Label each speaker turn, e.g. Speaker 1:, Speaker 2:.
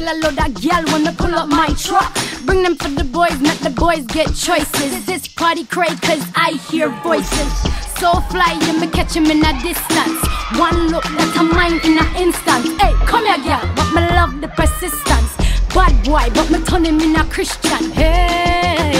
Speaker 1: kill a load of gal when I pull up my truck. Bring them for the boys, not the boys get choices. This party cray cause I hear voices. So fly, you me catch him in a distance. One look that a mine in an instant. Hey, come here girl, but me love the persistence. Bad boy, but me turn him in a Christian. Hey,